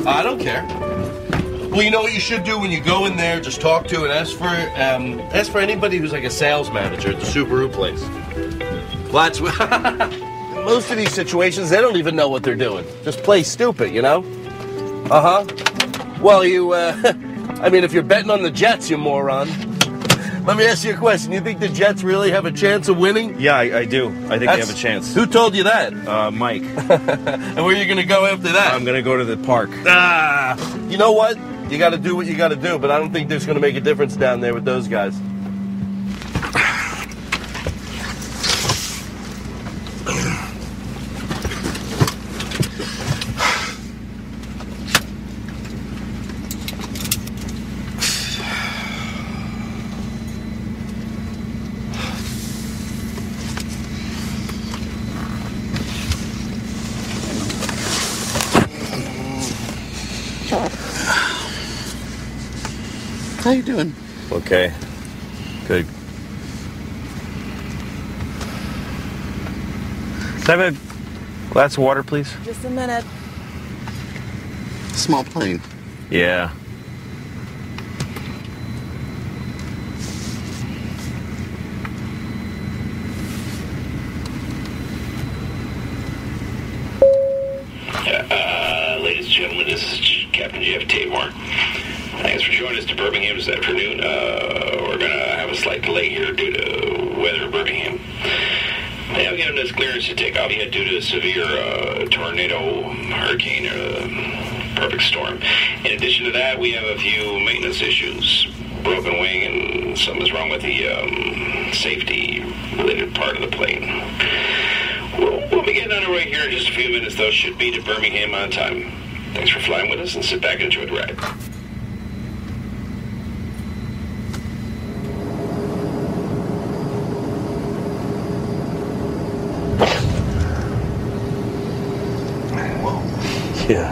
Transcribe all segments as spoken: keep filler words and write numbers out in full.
I don't care. Well, you know what you should do when you go in there? Just talk to and ask for um, ask for anybody who's like a sales manager at the Subaru place. Lots. In most of these situations, they don't even know what they're doing. Just play stupid, you know? Uh huh. Well, you. Uh, I mean, if you're betting on the Jets, you moron. Let me ask you a question. You think the Jets really have a chance of winning? Yeah, I, I do. I think That's, they have a chance. Who told you that? Uh, Mike. And where are you going to go after that? I'm going to go to the park. Ah! You know what? You got to do what you got to do, but I don't think there's going to make a difference down there with those guys. How you doing? Okay. Good. Can I have a glass of water, please? Just a minute. Small plane. Yeah. Uh, ladies and gentlemen, this is Captain Jeff Tabor. Thanks for joining us to Birmingham this afternoon. Uh, we're going to have a slight delay here due to weather in Birmingham. They haven't given us clearance to take off yet due to a severe uh, tornado, hurricane, uh, perfect storm. In addition to that, we have a few maintenance issues. Broken wing and something's wrong with the um, safety-related part of the plane. We'll, we'll be getting underway here in just a few minutes, though. Should be to Birmingham on time. Thanks for flying with us, and sit back and enjoy the ride. Yeah.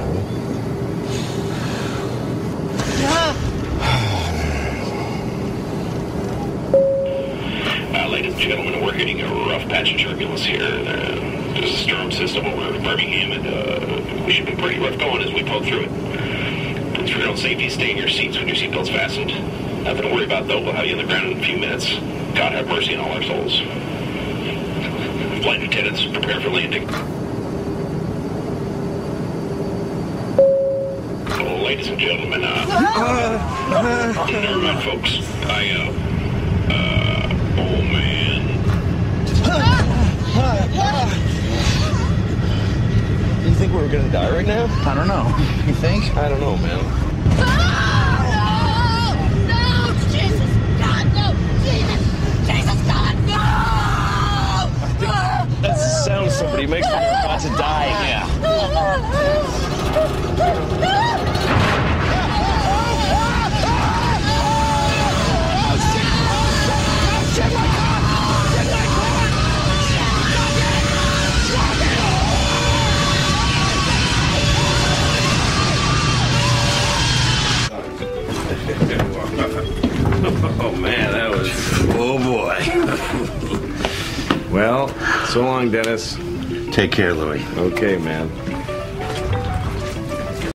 Uh, ladies and gentlemen, we're hitting a rough patch of turbulence here. Uh, there's a storm system over Birmingham, and uh, we should be pretty rough going as we poke through it. Please, for your own safety, stay in your seats with your seatbelts fastened. Nothing to worry about, though. We'll have you on the ground in a few minutes. God have mercy on all our souls. Flight attendants, prepare for landing. Oh, ladies and gentlemen, uh... uh never mind, folks. I, uh... Uh... Oh, man. You think we're gonna die right now? I don't know. You think? I don't know, man. No! No! Jesus! God, no! Jesus! Jesus, God, no! That's the sound somebody makes when they're about to die. Yeah. Oh, man, that was... Oh, boy. Well, so long, Dennis. Take care, Louie. Okay, man.